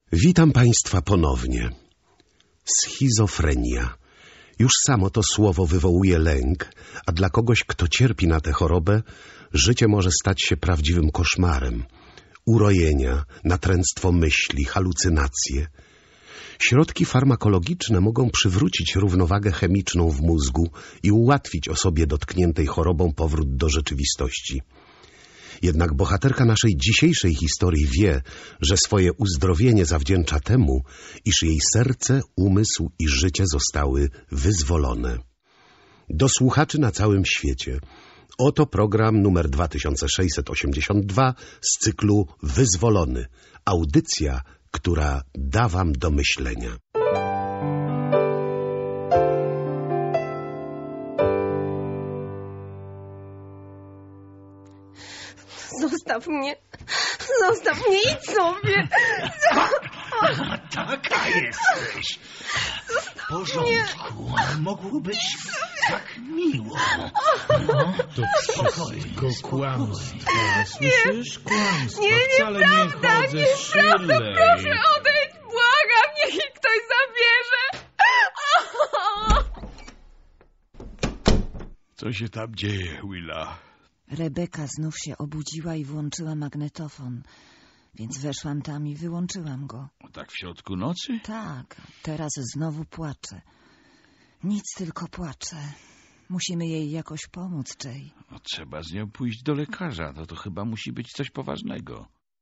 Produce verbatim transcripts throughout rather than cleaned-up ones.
Witam Państwa ponownie. Schizofrenia. Już samo to słowo wywołuje lęk, a dla kogoś, kto cierpi na tę chorobę, życie może stać się prawdziwym koszmarem. Urojenia, natręctwo myśli, halucynacje. Środki farmakologiczne mogą przywrócić równowagę chemiczną w mózgu i ułatwić osobie dotkniętej chorobą powrót do rzeczywistości. Jednak bohaterka naszej dzisiejszej historii wie, że swoje uzdrowienie zawdzięcza temu, iż jej serce, umysł i życie zostały wyzwolone. Do słuchaczy na całym świecie. Oto program numer dwa tysiące sześćset osiemdziesiąt dwa z cyklu Wyzwolony. Audycja, która da wam do myślenia. Zostaw mnie! Zostaw mnie! Idź sobie! Taka jesteś! W porządku. Mogło być tak miło. No, to wszystko kłamstwo. Słyszysz? Kłamstwo. Nie, Wcale nieprawda, nie chodzę z nieprawda, Shirley. proszę odejść, błagam, niech ich ktoś zabierze. Co się tam dzieje, Willa? Rebeka znów się obudziła i włączyła magnetofon, więc weszłam tam i wyłączyłam go. Tak w środku nocy? Tak, teraz znowu płacze. Nic, tylko płacze. Musimy jej jakoś pomóc, Jay. No, trzeba z nią pójść do lekarza. No to chyba musi być coś poważnego.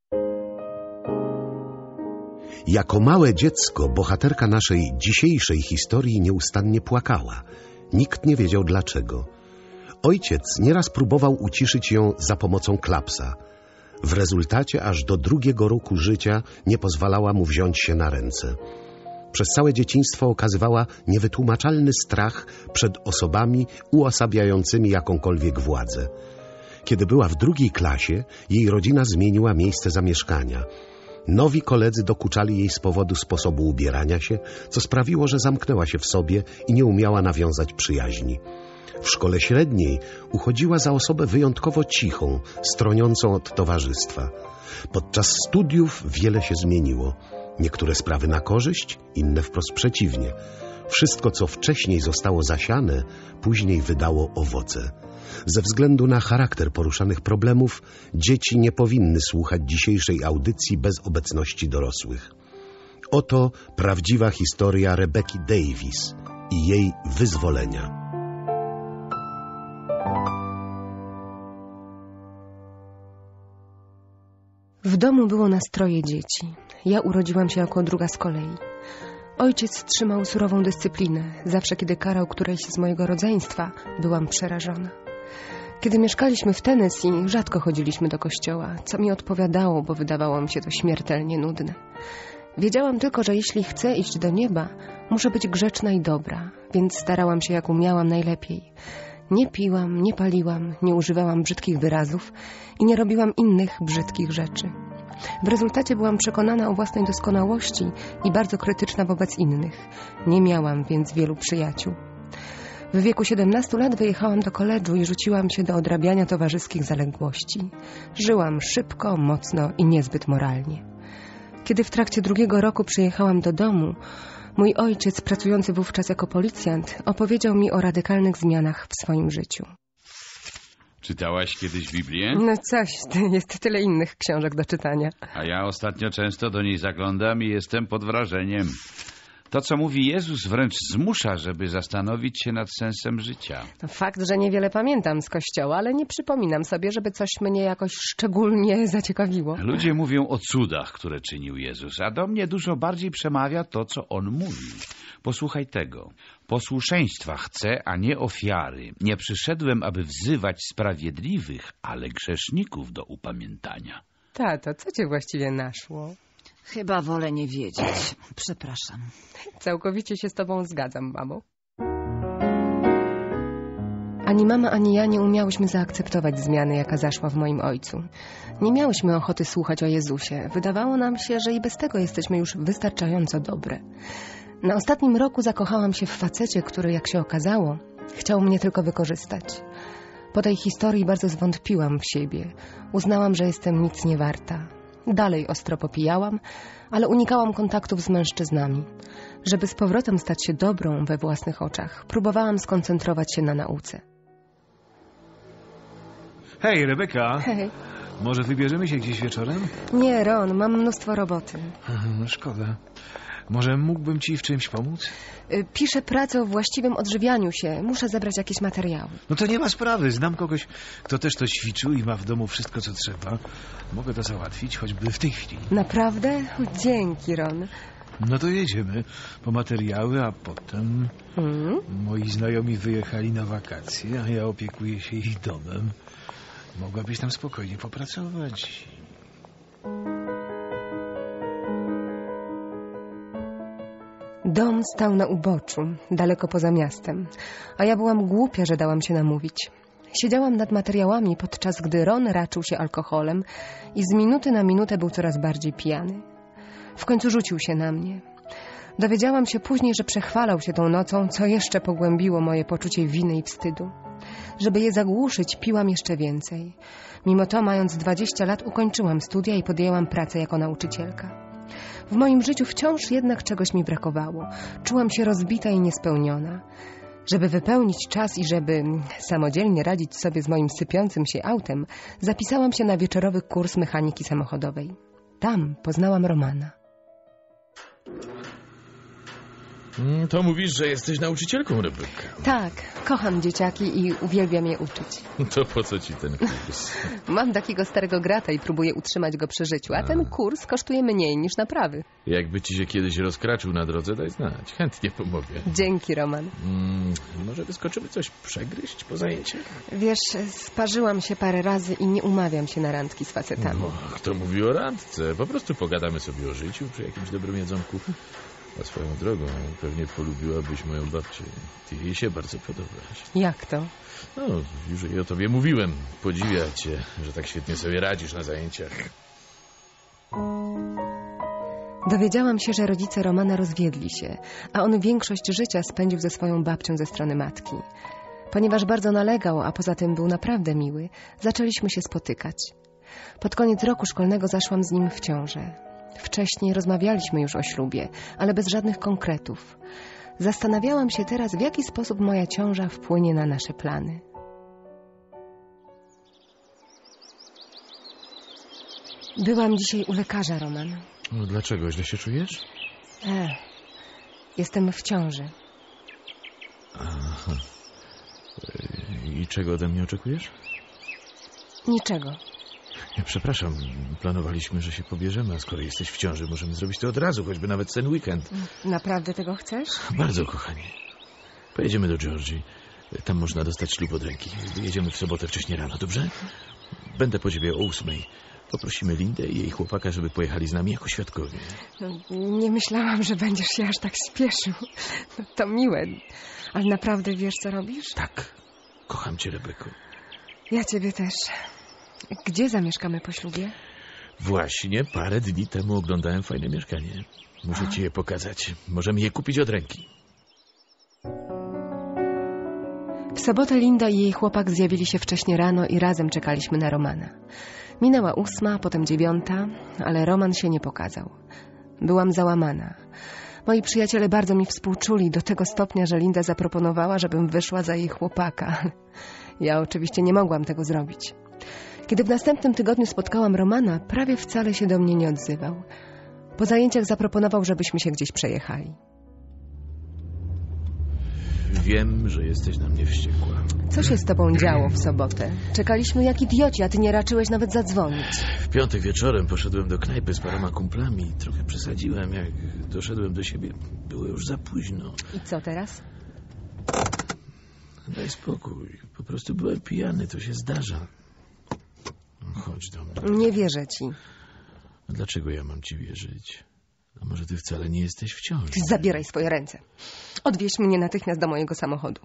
Jako małe dziecko bohaterka naszej dzisiejszej historii nieustannie płakała. Nikt nie wiedział dlaczego. Ojciec nieraz próbował uciszyć ją za pomocą klapsa. W rezultacie aż do drugiego roku życia nie pozwalała mu wziąć się na ręce. Przez całe dzieciństwo okazywała niewytłumaczalny strach przed osobami uosabiającymi jakąkolwiek władzę. Kiedy była w drugiej klasie, jej rodzina zmieniła miejsce zamieszkania. Nowi koledzy dokuczali jej z powodu sposobu ubierania się, co sprawiło, że zamknęła się w sobie i nie umiała nawiązać przyjaźni. W szkole średniej uchodziła za osobę wyjątkowo cichą, stroniącą od towarzystwa. Podczas studiów wiele się zmieniło. Niektóre sprawy na korzyść, inne wprost przeciwnie. Wszystko, co wcześniej zostało zasiane, później wydało owoce. Ze względu na charakter poruszanych problemów, dzieci nie powinny słuchać dzisiejszej audycji bez obecności dorosłych. Oto prawdziwa historia Rebeki Davis i jej wyzwolenia. W domu było nas troje dzieci. Ja urodziłam się jako druga z kolei. Ojciec trzymał surową dyscyplinę. Zawsze, kiedy karał którejś z mojego rodzeństwa, byłam przerażona. Kiedy mieszkaliśmy w Tennessee, rzadko chodziliśmy do kościoła, co mi odpowiadało, bo wydawało mi się to śmiertelnie nudne. Wiedziałam tylko, że jeśli chcę iść do nieba, muszę być grzeczna i dobra, więc starałam się jak umiałam najlepiej. Nie piłam, nie paliłam, nie używałam brzydkich wyrazów i nie robiłam innych brzydkich rzeczy. W rezultacie byłam przekonana o własnej doskonałości i bardzo krytyczna wobec innych. Nie miałam więc wielu przyjaciół. W wieku siedemnastu lat wyjechałam do koledżu i rzuciłam się do odrabiania towarzyskich zaległości. Żyłam szybko, mocno i niezbyt moralnie. Kiedy w trakcie drugiego roku przyjechałam do domu, mój ojciec, pracujący wówczas jako policjant, opowiedział mi o radykalnych zmianach w swoim życiu. Czytałaś kiedyś Biblię? No coś, jest tyle innych książek do czytania. A ja ostatnio często do niej zaglądam i jestem pod wrażeniem. To, co mówi Jezus, wręcz zmusza, żeby zastanowić się nad sensem życia. No, fakt, że niewiele pamiętam z kościoła, ale nie przypominam sobie, żeby coś mnie jakoś szczególnie zaciekawiło. Ludzie mówią o cudach, które czynił Jezus, a do mnie dużo bardziej przemawia to, co On mówi. Posłuchaj tego. Posłuszeństwa chcę, a nie ofiary. Nie przyszedłem, aby wzywać sprawiedliwych, ale grzeszników do upamiętania. Tato, co cię właściwie naszło? Chyba wolę nie wiedzieć. Przepraszam. Całkowicie się z tobą zgadzam, mamo. Ani mama, ani ja nie umiałyśmy zaakceptować zmiany, jaka zaszła w moim ojcu. Nie miałyśmy ochoty słuchać o Jezusie. Wydawało nam się, że i bez tego jesteśmy już wystarczająco dobre. Na ostatnim roku zakochałam się w facecie, który, jak się okazało, chciał mnie tylko wykorzystać. Po tej historii bardzo zwątpiłam w siebie. Uznałam, że jestem nic nie warta. Dalej ostro popijałam, ale unikałam kontaktów z mężczyznami. Żeby z powrotem stać się dobrą we własnych oczach, próbowałam skoncentrować się na nauce. Hej, Rebeka. Hej. Może wybierzemy się gdzieś wieczorem? Nie, Ron, mam mnóstwo roboty. No szkoda. Może mógłbym ci w czymś pomóc? Y, Piszę pracę o właściwym odżywianiu się. Muszę zebrać jakieś materiały. No to nie ma sprawy. Znam kogoś, kto też to ćwiczył i ma w domu wszystko, co trzeba. Mogę to załatwić, choćby w tej chwili. Naprawdę? O, dzięki, Ron. No to jedziemy po materiały, a potem Hmm? moi znajomi wyjechali na wakacje, a ja opiekuję się ich domem. Mogłabyś tam spokojnie popracować. Dom stał na uboczu, daleko poza miastem, a ja byłam głupia, że dałam się namówić. Siedziałam nad materiałami, podczas gdy Ron raczył się alkoholem i z minuty na minutę był coraz bardziej pijany. W końcu rzucił się na mnie. Dowiedziałam się później, że przechwalał się tą nocą, co jeszcze pogłębiło moje poczucie winy i wstydu. Żeby je zagłuszyć, piłam jeszcze więcej. Mimo to, mając dwadzieścia lat, ukończyłam studia i podjęłam pracę jako nauczycielka. W moim życiu wciąż jednak czegoś mi brakowało. Czułam się rozbita i niespełniona. Żeby wypełnić czas i żeby samodzielnie radzić sobie z moim sypiącym się autem, zapisałam się na wieczorowy kurs mechaniki samochodowej. Tam poznałam Romana. To mówisz, że jesteś nauczycielką, Rebeka. Tak, kocham dzieciaki i uwielbiam je uczyć. To po co ci ten kurs? Mam takiego starego grata i próbuję utrzymać go przy życiu, a ten kurs kosztuje mniej niż naprawy. Jakby ci się kiedyś rozkraczył na drodze, daj znać. Chętnie pomogę. Dzięki, Roman. Hmm, może wyskoczymy coś przegryźć po zajęciach? Wiesz, sparzyłam się parę razy i nie umawiam się na randki z facetami. No, kto mówi o randce? Po prostu pogadamy sobie o życiu przy jakimś dobrym jedzonku. A swoją drogą, pewnie polubiłabyś moją babcię. Ty jej się bardzo podobasz. Jak to? No, już jej o tobie mówiłem. Podziwia cię, że tak świetnie sobie radzisz na zajęciach. Dowiedziałam się, że rodzice Romana rozwiedli się, a on większość życia spędził ze swoją babcią ze strony matki. Ponieważ bardzo nalegał, a poza tym był naprawdę miły, zaczęliśmy się spotykać. Pod koniec roku szkolnego zaszłam z nim w ciążę. Wcześniej rozmawialiśmy już o ślubie, ale bez żadnych konkretów. Zastanawiałam się teraz, w jaki sposób moja ciąża wpłynie na nasze plany. Byłam dzisiaj u lekarza, Roman. No, dlaczego? Źle się czujesz? E, jestem w ciąży. Aha. I czego ode mnie oczekujesz? Niczego. Ja przepraszam, planowaliśmy, że się pobierzemy, a skoro jesteś w ciąży, możemy zrobić to od razu, choćby nawet ten weekend. Naprawdę tego chcesz? Bardzo, kochanie. Pojedziemy do Georgii. Tam można dostać ślub od ręki. Jedziemy w sobotę wcześnie rano, dobrze? Będę po ciebie o ósmej. Poprosimy Lindę i jej chłopaka, żeby pojechali z nami jako świadkowie. No, nie myślałam, że będziesz się aż tak śpieszył. No, to miłe. Ale naprawdę wiesz, co robisz? Tak. Kocham cię, Rebeko. Ja ciebie też. Gdzie zamieszkamy po ślubie? Właśnie parę dni temu oglądałem fajne mieszkanie. Muszę ci je pokazać. Możemy je kupić od ręki. W sobotę Linda i jej chłopak zjawili się wcześnie rano i razem czekaliśmy na Romana. Minęła ósma, potem dziewiąta, ale Roman się nie pokazał. Byłam załamana. Moi przyjaciele bardzo mi współczuli do tego stopnia, że Linda zaproponowała, żebym wyszła za jej chłopaka. Ja oczywiście nie mogłam tego zrobić. Kiedy w następnym tygodniu spotkałam Romana, prawie wcale się do mnie nie odzywał. Po zajęciach zaproponował, żebyśmy się gdzieś przejechali. Wiem, że jesteś na mnie wściekła. Co się z tobą działo w sobotę? Czekaliśmy jak idioci, a ty nie raczyłeś nawet zadzwonić. W piątek wieczorem poszedłem do knajpy z paroma kumplami. Trochę przesadziłem. Jak doszedłem do siebie, było już za późno. I co teraz? Daj spokój. Po prostu byłem pijany. To się zdarza. Chodź do mnie. Nie wierzę ci. A dlaczego ja mam ci wierzyć? A może ty wcale nie jesteś w ciąży? Ty zabieraj swoje ręce. Odwieź mnie natychmiast do mojego samochodu.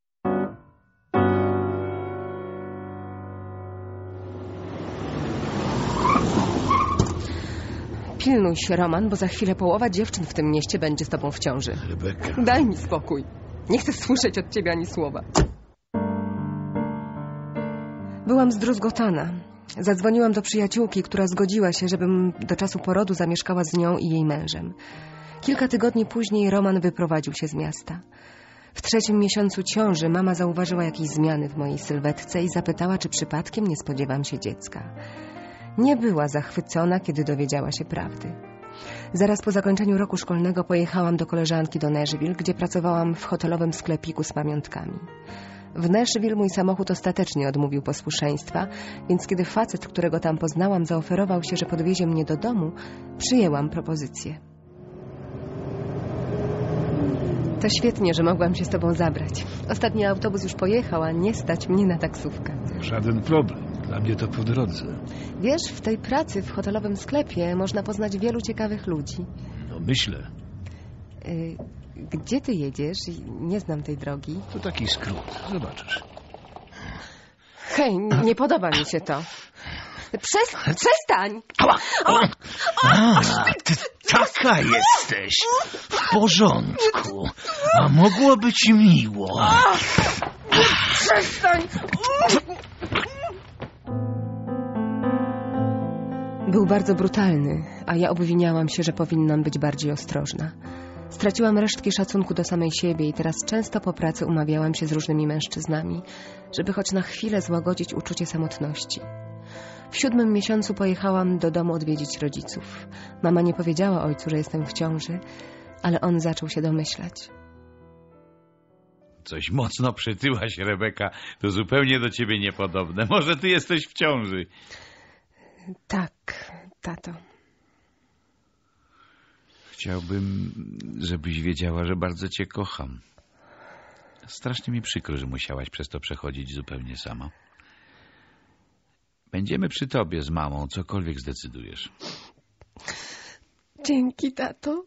Pilnuj się, Roman, bo za chwilę połowa dziewczyn w tym mieście będzie z tobą w ciąży. Rebeka. Daj mi spokój. Nie chcę słyszeć od ciebie ani słowa. Byłam zdruzgotana. Zadzwoniłam do przyjaciółki, która zgodziła się, żebym do czasu porodu zamieszkała z nią i jej mężem. Kilka tygodni później Roman wyprowadził się z miasta. W trzecim miesiącu ciąży mama zauważyła jakieś zmiany w mojej sylwetce i zapytała, czy przypadkiem nie spodziewam się dziecka. Nie była zachwycona, kiedy dowiedziała się prawdy. Zaraz po zakończeniu roku szkolnego pojechałam do koleżanki do Nashville, gdzie pracowałam w hotelowym sklepiku z pamiątkami. W Nashville mój samochód ostatecznie odmówił posłuszeństwa, więc kiedy facet, którego tam poznałam, zaoferował się, że podwiezie mnie do domu, przyjęłam propozycję. To świetnie, że mogłam się z tobą zabrać. Ostatni autobus już pojechał, a nie stać mnie na taksówkę. Żaden problem. Dla mnie to po drodze. Wiesz, w tej pracy w hotelowym sklepie można poznać wielu ciekawych ludzi. No myślę. Y, gdzie ty jedziesz? Nie znam tej drogi. To taki skrót. Zobaczysz. Hej, nie podoba mi się to. Przes- przestań! Ała! Ała! A, ty taka jesteś. W porządku. A mogło być miło. Przestań! Był bardzo brutalny, a ja obwiniałam się, że powinnam być bardziej ostrożna. Straciłam resztki szacunku do samej siebie i teraz często po pracy umawiałam się z różnymi mężczyznami, żeby choć na chwilę złagodzić uczucie samotności. W siódmym miesiącu pojechałam do domu odwiedzić rodziców. Mama nie powiedziała ojcu, że jestem w ciąży, ale on zaczął się domyślać. Coś mocno przytyłaś, Rebeka. To zupełnie do ciebie niepodobne. Może ty jesteś w ciąży. Tak, tato. Chciałbym, żebyś wiedziała, że bardzo cię kocham. Strasznie mi przykro, że musiałaś przez to przechodzić zupełnie sama. Będziemy przy tobie z mamą, cokolwiek zdecydujesz. Dzięki, tato.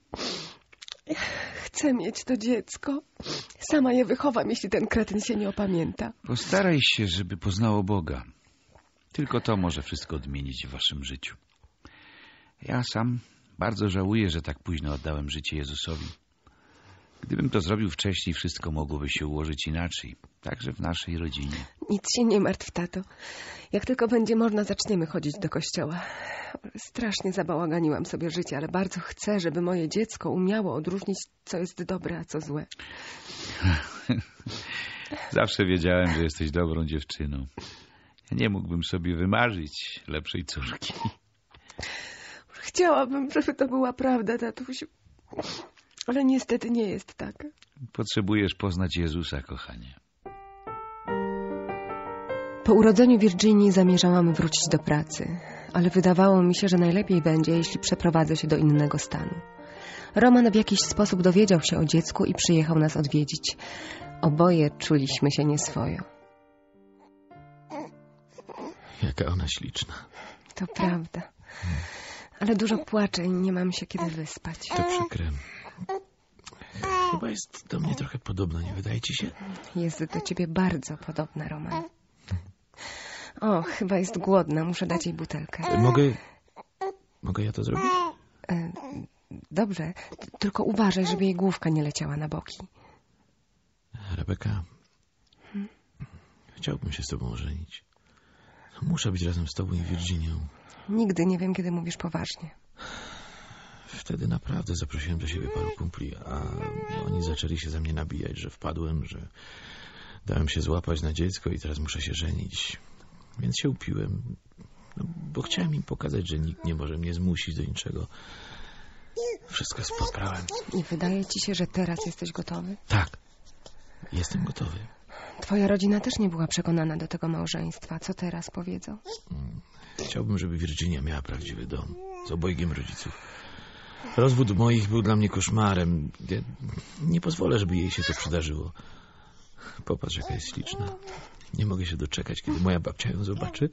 Chcę mieć to dziecko. Sama je wychowam, jeśli ten kretyn się nie opamięta. Postaraj się, żeby poznało Boga. Tylko to może wszystko odmienić w waszym życiu. Ja sam bardzo żałuję, że tak późno oddałem życie Jezusowi. Gdybym to zrobił wcześniej, wszystko mogłoby się ułożyć inaczej. Także w naszej rodzinie. Nic się nie martw, tato. Jak tylko będzie można, zaczniemy chodzić do kościoła. Strasznie zabałaganiłam sobie życie, ale bardzo chcę, żeby moje dziecko umiało odróżnić, co jest dobre, a co złe. Zawsze wiedziałem, że jesteś dobrą dziewczyną. Ja nie mógłbym sobie wymarzyć lepszej córki. Chciałabym, żeby to była prawda, tatusiu. Ale niestety nie jest tak. Potrzebujesz poznać Jezusa, kochanie. Po urodzeniu Virginii zamierzałam wrócić do pracy, ale wydawało mi się, że najlepiej będzie, jeśli przeprowadzę się do innego stanu. Roman w jakiś sposób dowiedział się o dziecku i przyjechał nas odwiedzić. Oboje czuliśmy się nieswojo. Jaka ona śliczna. To prawda. Ale dużo płaczę i nie mam się kiedy wyspać. To przykre. Chyba jest do mnie trochę podobna, nie wydaje ci się? Jest do ciebie bardzo podobna, Roman. O, chyba jest głodna. Muszę dać jej butelkę. Mogę... Mogę ja to zrobić? E, dobrze. Tylko uważaj, żeby jej główka nie leciała na boki. Rebeka, hmm? Chciałbym się z tobą ożenić. Muszę być razem z tobą i Virginią. Nigdy nie wiem, kiedy mówisz poważnie. Wtedy naprawdę zaprosiłem do siebie paru kumpli, a oni zaczęli się ze mnie nabijać, że wpadłem, że dałem się złapać na dziecko i teraz muszę się żenić. Więc się upiłem, no, bo chciałem im pokazać, że nikt nie może mnie zmusić do niczego. Wszystko spotkałem. I wydaje ci się, że teraz jesteś gotowy? Tak, jestem gotowy. Twoja rodzina też nie była przekonana do tego małżeństwa. Co teraz powiedzą? Chciałbym, żeby Virginia miała prawdziwy dom z obojgiem rodziców. Rozwód moich był dla mnie koszmarem. Ja nie pozwolę, żeby jej się to przydarzyło. Popatrz, jaka jest śliczna. Nie mogę się doczekać, kiedy moja babcia ją zobaczy.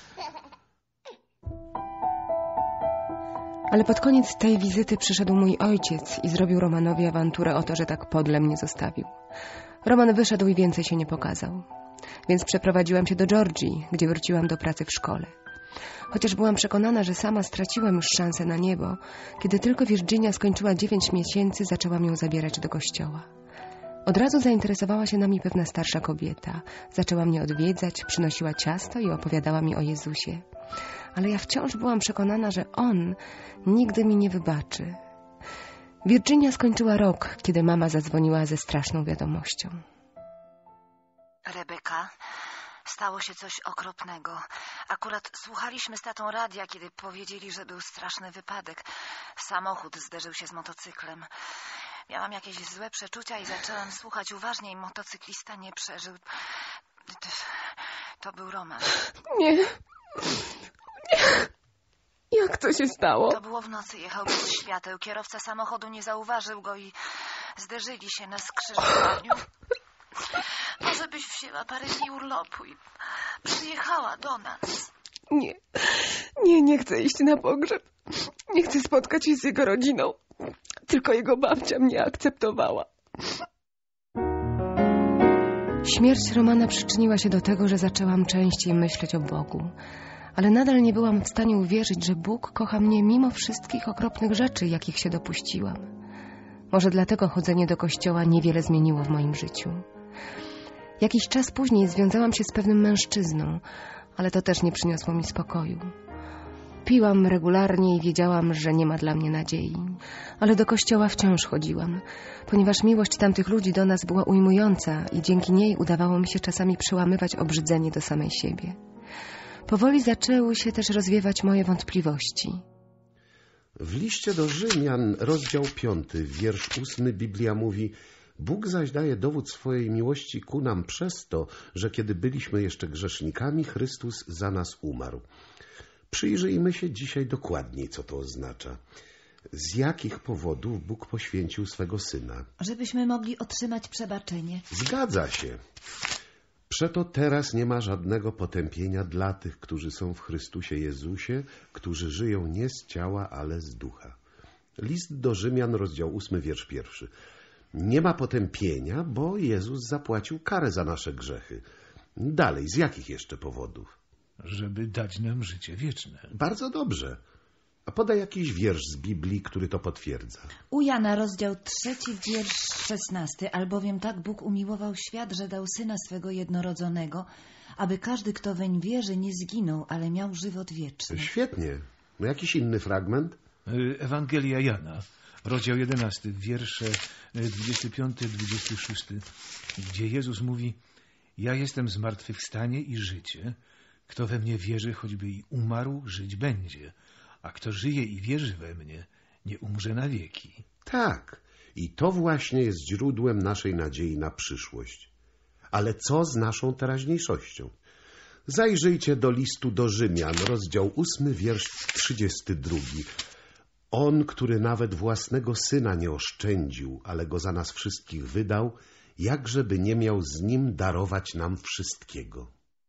Ale pod koniec tej wizyty przyszedł mój ojciec i zrobił Romanowi awanturę o to, że tak podle mnie zostawił. Roman wyszedł i więcej się nie pokazał. Więc przeprowadziłam się do Georgii, gdzie wróciłam do pracy w szkole. Chociaż byłam przekonana, że sama straciłam już szansę na niebo, kiedy tylko Virginia skończyła dziewięć miesięcy, zaczęłam ją zabierać do kościoła. Od razu zainteresowała się nami pewna starsza kobieta. Zaczęła mnie odwiedzać, przynosiła ciasto i opowiadała mi o Jezusie. Ale ja wciąż byłam przekonana, że On nigdy mi nie wybaczy. Virginia skończyła rok, kiedy mama zadzwoniła ze straszną wiadomością. Rebeka, stało się coś okropnego. Akurat słuchaliśmy z tatą radia, kiedy powiedzieli, że był straszny wypadek. Samochód zderzył się z motocyklem. Miałam jakieś złe przeczucia i zaczęłam słuchać uważnie i motocyklista nie przeżył. To, to był Roman. Nie. Nie. Jak to się stało? To było w nocy, jechał bez świateł. Kierowca samochodu nie zauważył go i zderzyli się na skrzyżowaniu. Może byś wzięła parę dni urlopu i przyjechała do nas. Nie. Nie, nie chcę iść na pogrzeb. Nie chcę spotkać się z jego rodziną. Tylko jego babcia mnie akceptowała. Śmierć Romana przyczyniła się do tego, że zaczęłam częściej myśleć o Bogu. Ale nadal nie byłam w stanie uwierzyć, że Bóg kocha mnie mimo wszystkich okropnych rzeczy, jakich się dopuściłam. Może dlatego chodzenie do kościoła niewiele zmieniło w moim życiu. Jakiś czas później związałam się z pewnym mężczyzną, ale to też nie przyniosło mi spokoju. Piłam regularnie i wiedziałam, że nie ma dla mnie nadziei. Ale do kościoła wciąż chodziłam, ponieważ miłość tamtych ludzi do nas była ujmująca i dzięki niej udawało mi się czasami przełamywać obrzydzenie do samej siebie. Powoli zaczęły się też rozwiewać moje wątpliwości. W liście do Rzymian, rozdział piąty, wiersz ósmy, Biblia mówi: Bóg zaś daje dowód swojej miłości ku nam przez to, że kiedy byliśmy jeszcze grzesznikami, Chrystus za nas umarł. Przyjrzyjmy się dzisiaj dokładniej, co to oznacza. Z jakich powodów Bóg poświęcił swego Syna? Żebyśmy mogli otrzymać przebaczenie. Zgadza się. Przeto teraz nie ma żadnego potępienia dla tych, którzy są w Chrystusie Jezusie, którzy żyją nie z ciała, ale z ducha. List do Rzymian, rozdział ósmy, wiersz pierwszy. Nie ma potępienia, bo Jezus zapłacił karę za nasze grzechy. Dalej, z jakich jeszcze powodów? Żeby dać nam życie wieczne. Bardzo dobrze. A podaj jakiś wiersz z Biblii, który to potwierdza. U Jana, rozdział trzeci, wiersz szesnasty. Albowiem tak Bóg umiłował świat, że dał Syna swego jednorodzonego, aby każdy, kto weń wierzy, nie zginął, ale miał żywot wieczny. Świetnie. No jakiś inny fragment? Ewangelia Jana, rozdział jedenasty, wiersze dwudziesty piąty do dwudziestego szóstego, gdzie Jezus mówi: Ja jestem zmartwychwstanie i życie. Kto we mnie wierzy, choćby i umarł, żyć będzie. A kto żyje i wierzy we mnie, nie umrze na wieki. Tak. I to właśnie jest źródłem naszej nadziei na przyszłość. Ale co z naszą teraźniejszością? Zajrzyjcie do listu do Rzymian, rozdział ósmy, wiersz trzydziesty drugi. On, który nawet własnego Syna nie oszczędził, ale go za nas wszystkich wydał, jakżeby nie miał z nim darować nam wszystkiego.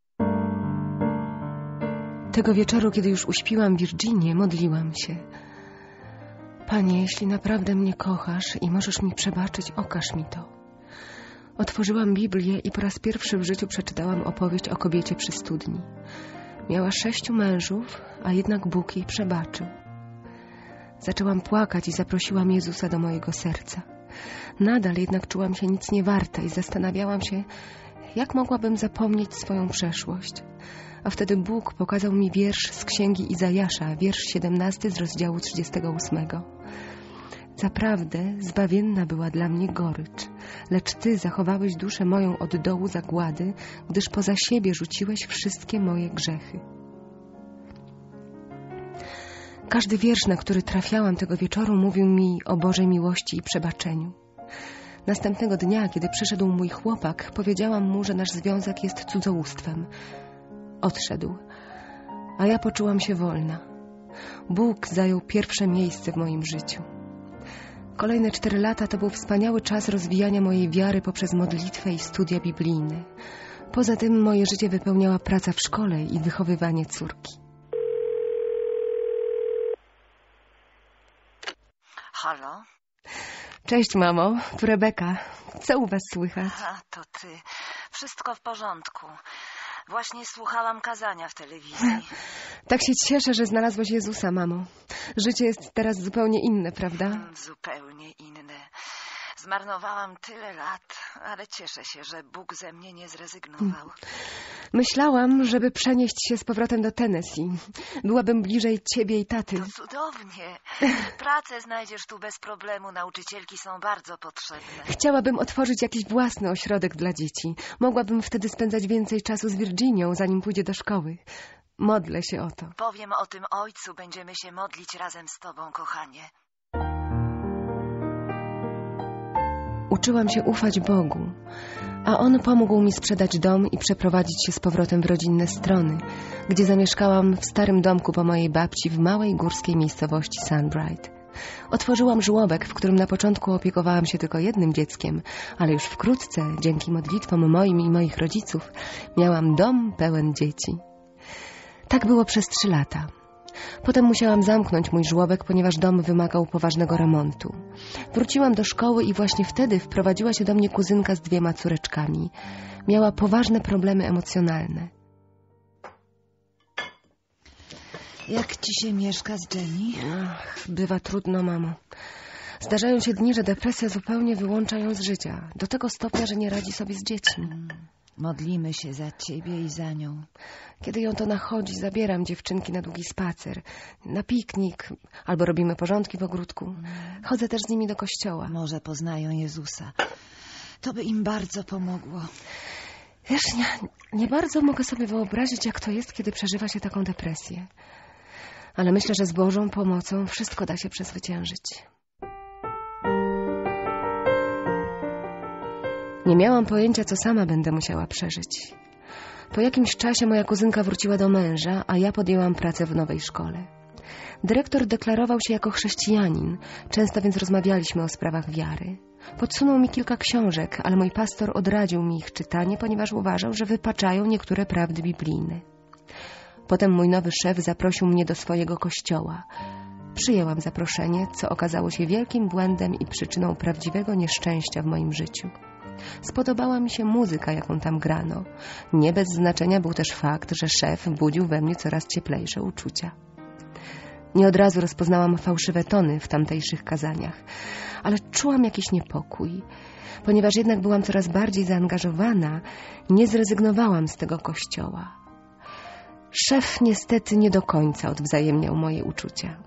Tego wieczoru, kiedy już uśpiłam Virginię, modliłam się. Panie, jeśli naprawdę mnie kochasz i możesz mi przebaczyć, okaż mi to. Otworzyłam Biblię i po raz pierwszy w życiu przeczytałam opowieść o kobiecie przy studni. Miała sześciu mężów, a jednak Bóg jej przebaczył. Zaczęłam płakać i zaprosiłam Jezusa do mojego serca. Nadal jednak czułam się nic nie warta i zastanawiałam się, jak mogłabym zapomnieć swoją przeszłość. A wtedy Bóg pokazał mi wiersz z księgi Izajasza, wiersz siedemnasty z rozdziału trzydziestego ósmego. Zaprawdę zbawienna była dla mnie gorycz, lecz Ty zachowałeś duszę moją od dołu zagłady, gdyż poza siebie rzuciłeś wszystkie moje grzechy. Każdy wiersz, na który trafiałam tego wieczoru, mówił mi o Bożej miłości i przebaczeniu. Następnego dnia, kiedy przyszedł mój chłopak, powiedziałam mu, że nasz związek jest cudzołóstwem. Odszedł, a ja poczułam się wolna. Bóg zajął pierwsze miejsce w moim życiu. Kolejne cztery lata to był wspaniały czas rozwijania mojej wiary poprzez modlitwę i studia biblijne. Poza tym moje życie wypełniała praca w szkole i wychowywanie córki. Halo? Cześć, mamo. Tu Rebeka. Co u was słychać? A, to ty. Wszystko w porządku. Właśnie słuchałam kazania w telewizji. Tak się cieszę, że znalazłaś Jezusa, mamo. Życie jest teraz zupełnie inne, prawda? Zupełnie inne. Zmarnowałam tyle lat, ale cieszę się, że Bóg ze mnie nie zrezygnował. Myślałam, żeby przenieść się z powrotem do Tennessee. Byłabym bliżej ciebie i taty. To cudownie. Pracę znajdziesz tu bez problemu. Nauczycielki są bardzo potrzebne. Chciałabym otworzyć jakiś własny ośrodek dla dzieci. Mogłabym wtedy spędzać więcej czasu z Virginią, zanim pójdzie do szkoły. Modlę się o to. Powiem o tym ojcu. Będziemy się modlić razem z tobą, kochanie. Uczyłam się ufać Bogu, a On pomógł mi sprzedać dom i przeprowadzić się z powrotem w rodzinne strony, gdzie zamieszkałam w starym domku po mojej babci w małej górskiej miejscowości Sunbright. Otworzyłam żłobek, w którym na początku opiekowałam się tylko jednym dzieckiem, ale już wkrótce, dzięki modlitwom moim i moich rodziców, miałam dom pełen dzieci. Tak było przez trzy lata. Potem musiałam zamknąć mój żłobek, ponieważ dom wymagał poważnego remontu. Wróciłam do szkoły i właśnie wtedy wprowadziła się do mnie kuzynka z dwiema córeczkami. Miała poważne problemy emocjonalne. Jak ci się mieszka z Jenny? Ach, bywa trudno, mamo. Zdarzają się dni, że depresja zupełnie wyłącza ją z życia. Do tego stopnia, że nie radzi sobie z dziećmi. Modlimy się za ciebie i za nią. Kiedy ją to nachodzi, zabieram dziewczynki na długi spacer, na piknik, albo robimy porządki w ogródku. Chodzę też z nimi do kościoła. Może poznają Jezusa. To by im bardzo pomogło. Wiesz, nie, nie bardzo mogę sobie wyobrazić, jak to jest, kiedy przeżywa się taką depresję. Ale myślę, że z Bożą pomocą wszystko da się przezwyciężyć. Nie miałam pojęcia, co sama będę musiała przeżyć. Po jakimś czasie moja kuzynka wróciła do męża, a ja podjęłam pracę w nowej szkole. Dyrektor deklarował się jako chrześcijanin, często więc rozmawialiśmy o sprawach wiary. Podsunął mi kilka książek, ale mój pastor odradził mi ich czytanie, ponieważ uważał, że wypaczają niektóre prawdy biblijne. Potem mój nowy szef zaprosił mnie do swojego kościoła. Przyjęłam zaproszenie, co okazało się wielkim błędem i przyczyną prawdziwego nieszczęścia w moim życiu. Spodobała mi się muzyka, jaką tam grano. Nie bez znaczenia był też fakt, że szef budził we mnie coraz cieplejsze uczucia. Nie od razu rozpoznałam fałszywe tony w tamtejszych kazaniach, ale czułam jakiś niepokój. Ponieważ jednak byłam coraz bardziej zaangażowana, nie zrezygnowałam z tego kościoła. Szef niestety nie do końca odwzajemniał moje uczucia.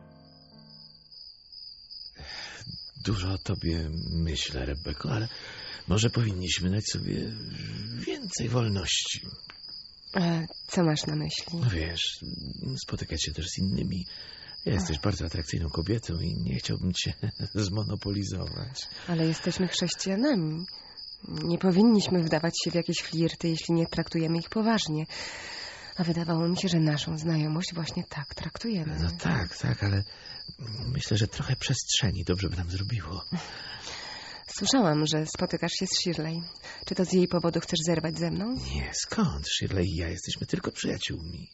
Dużo o tobie myślę, Rebeko, ale może powinniśmy dać sobie więcej wolności. A co masz na myśli? No wiesz, spotykać się też z innymi. Jesteś bardzo atrakcyjną kobietą i nie chciałbym cię zmonopolizować. Ale jesteśmy chrześcijanami. Nie powinniśmy wdawać się w jakieś flirty, jeśli nie traktujemy ich poważnie. A wydawało mi się, że naszą znajomość właśnie tak traktujemy. No tak, tak, ale myślę, że trochę przestrzeni dobrze by nam zrobiło. Słyszałam, że spotykasz się z Shirley. Czy to z jej powodu chcesz zerwać ze mną? Nie, skąd? Shirley i ja jesteśmy tylko przyjaciółmi.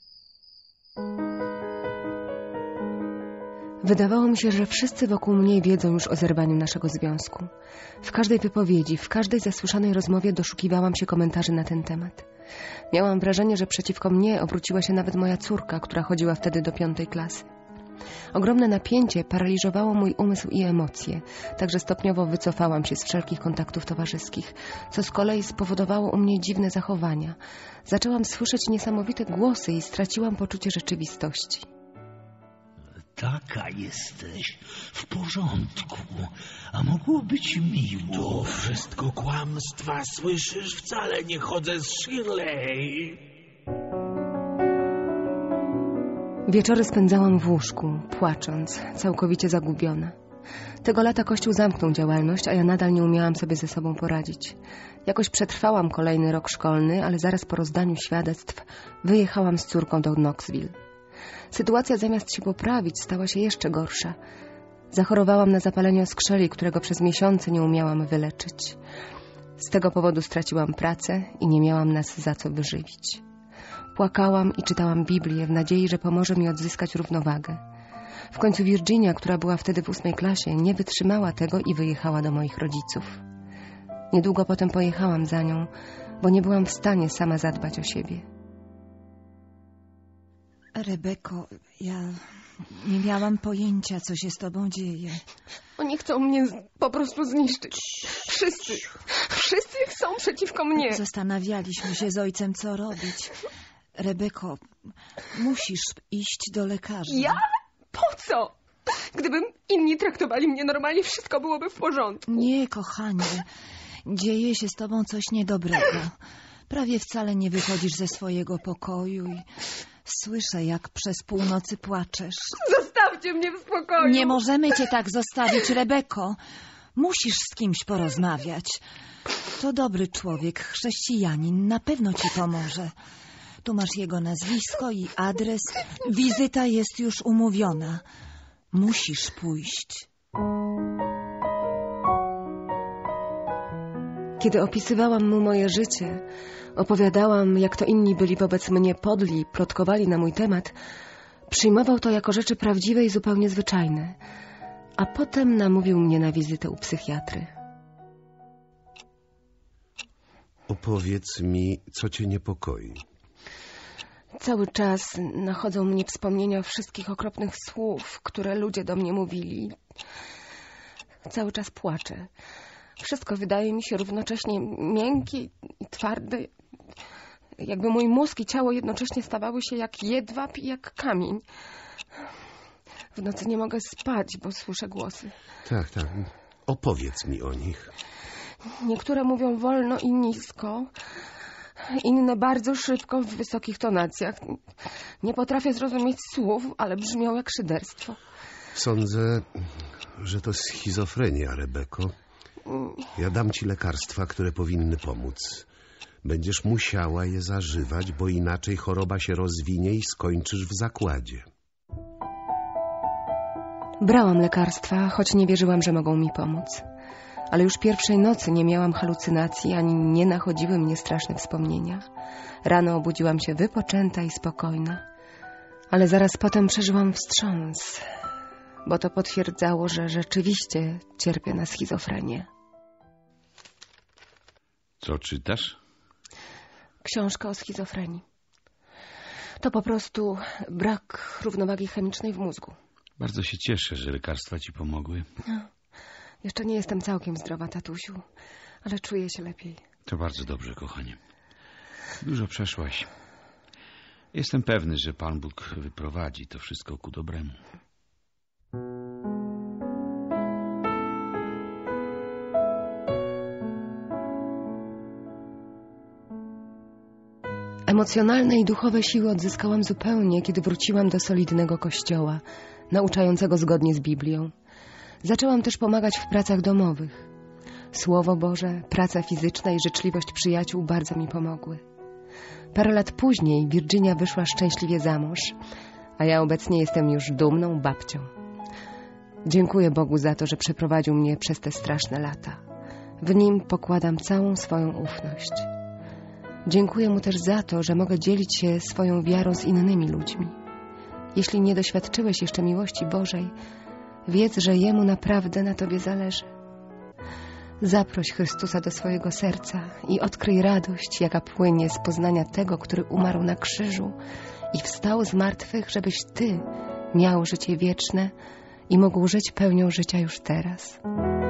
Wydawało mi się, że wszyscy wokół mnie wiedzą już o zerwaniu naszego związku. W każdej wypowiedzi, w każdej zasłyszanej rozmowie doszukiwałam się komentarzy na ten temat. Miałam wrażenie, że przeciwko mnie obróciła się nawet moja córka, która chodziła wtedy do piątej klasy. Ogromne napięcie paraliżowało mój umysł i emocje, także stopniowo wycofałam się z wszelkich kontaktów towarzyskich, co z kolei spowodowało u mnie dziwne zachowania. Zaczęłam słyszeć niesamowite głosy i straciłam poczucie rzeczywistości. Taka jesteś, w porządku, a mogło być miło. To wszystko kłamstwa, słyszysz? Wcale nie chodzę z Shirley. Wieczory spędzałam w łóżku, płacząc, całkowicie zagubiona. Tego lata Kościół zamknął działalność, a ja nadal nie umiałam sobie ze sobą poradzić. Jakoś przetrwałam kolejny rok szkolny, ale zaraz po rozdaniu świadectw wyjechałam z córką do Knoxville. Sytuacja zamiast się poprawić stała się jeszcze gorsza. Zachorowałam na zapalenie oskrzeli, którego przez miesiące nie umiałam wyleczyć. Z tego powodu straciłam pracę i nie miałam nas za co wyżywić. Płakałam i czytałam Biblię w nadziei, że pomoże mi odzyskać równowagę. W końcu Virginia, która była wtedy w ósmej klasie, nie wytrzymała tego i wyjechała do moich rodziców. Niedługo potem pojechałam za nią, bo nie byłam w stanie sama zadbać o siebie. Rebeko, ja Nie miałam pojęcia, co się z tobą dzieje. Oni chcą mnie z- po prostu zniszczyć. Wszyscy. Wszyscy chcą przeciwko mnie. Zastanawialiśmy się z ojcem, co robić. Rebeko, musisz iść do lekarza. Ja? Po co? Gdybym inni traktowali mnie normalnie, wszystko byłoby w porządku. Nie, kochanie. Dzieje się z tobą coś niedobrego. Prawie wcale nie wychodzisz ze swojego pokoju i słyszę, jak przez północy płaczesz. Zostawcie mnie w spokoju. Nie możemy cię tak zostawić, Rebeko. Musisz z kimś porozmawiać. To dobry człowiek, chrześcijanin, na pewno ci pomoże. Tu masz jego nazwisko i adres. Wizyta jest już umówiona. Musisz pójść. Kiedy opisywałam mu moje życie, opowiadałam, jak to inni byli wobec mnie podli, plotkowali na mój temat, przyjmował to jako rzeczy prawdziwe i zupełnie zwyczajne, a potem namówił mnie na wizytę u psychiatry. Opowiedz mi, co cię niepokoi. Cały czas nachodzą mnie wspomnienia wszystkich okropnych słów, które ludzie do mnie mówili. Cały czas płaczę. Wszystko wydaje mi się równocześnie miękkie i twarde. Jakby mój mózg i ciało jednocześnie stawały się jak jedwab i jak kamień. W nocy nie mogę spać, bo słyszę głosy. Tak, tak. Opowiedz mi o nich. Niektóre mówią wolno i nisko, inne bardzo szybko w wysokich tonacjach. Nie potrafię zrozumieć słów, ale brzmią jak szyderstwo. Sądzę, że to schizofrenia, Rebeko. Ja dam ci lekarstwa, które powinny pomóc. Będziesz musiała je zażywać, bo inaczej choroba się rozwinie i skończysz w zakładzie. Brałam lekarstwa, choć nie wierzyłam, że mogą mi pomóc. Ale już pierwszej nocy nie miałam halucynacji, ani nie nachodziły mnie straszne wspomnienia. Rano obudziłam się wypoczęta i spokojna. Ale zaraz potem przeżyłam wstrząs, bo to potwierdzało, że rzeczywiście cierpię na schizofrenię. Co czytasz? Książka o schizofrenii. To po prostu brak równowagi chemicznej w mózgu. Bardzo się cieszę, że lekarstwa ci pomogły. No, jeszcze nie jestem całkiem zdrowa, tatusiu, ale czuję się lepiej. To bardzo dobrze, kochanie. Dużo przeszłaś. Jestem pewny, że Pan Bóg wyprowadzi to wszystko ku dobremu. Emocjonalne i duchowe siły odzyskałam zupełnie, kiedy wróciłam do solidnego kościoła, nauczającego zgodnie z Biblią. Zaczęłam też pomagać w pracach domowych. Słowo Boże, praca fizyczna i życzliwość przyjaciół bardzo mi pomogły. Parę lat później Virginia wyszła szczęśliwie za mąż, a ja obecnie jestem już dumną babcią. Dziękuję Bogu za to, że przeprowadził mnie przez te straszne lata. W Nim pokładam całą swoją ufność. Dziękuję Mu też za to, że mogę dzielić się swoją wiarą z innymi ludźmi. Jeśli nie doświadczyłeś jeszcze miłości Bożej, wiedz, że Jemu naprawdę na Tobie zależy. Zaproś Chrystusa do swojego serca i odkryj radość, jaka płynie z poznania Tego, który umarł na krzyżu i wstał z martwych, żebyś Ty miał życie wieczne i mógł żyć pełnią życia już teraz.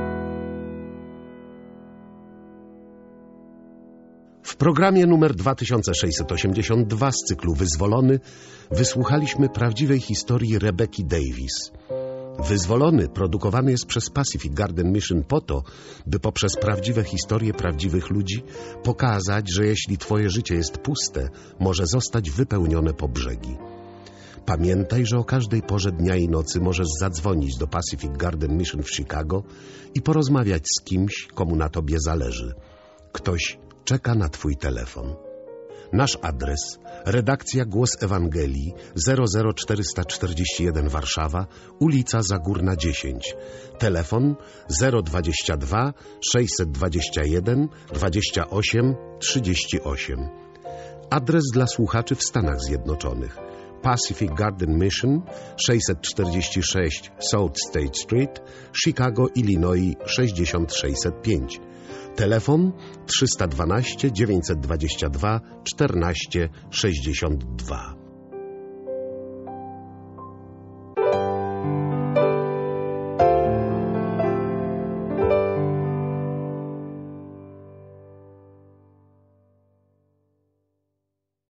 W programie numer dwa tysiące sześćset osiemdziesiąt dwa z cyklu Wyzwolony wysłuchaliśmy prawdziwej historii Rebeki Davis. Wyzwolony produkowany jest przez Pacific Garden Mission po to, by poprzez prawdziwe historie prawdziwych ludzi pokazać, że jeśli twoje życie jest puste, może zostać wypełnione po brzegi. Pamiętaj, że o każdej porze dnia i nocy możesz zadzwonić do Pacific Garden Mission w Chicago i porozmawiać z kimś, komu na tobie zależy. Ktoś czeka na twój telefon. Nasz adres: redakcja Głos Ewangelii, zero zero czterysta czterdzieści jeden Warszawa, ulica Zagórna dziesięć. Telefon zero dwadzieścia dwa sześćset dwadzieścia jeden dwadzieścia osiem trzydzieści osiem. Adres dla słuchaczy w Stanach Zjednoczonych: Pacific Garden Mission, sześćset czterdzieści sześć South State Street, Chicago, Illinois sześćdziesiąt sześćset pięć. Telefon trzysta dwanaście dziewięćset dwadzieścia dwa czternaście sześćdziesiąt dwa.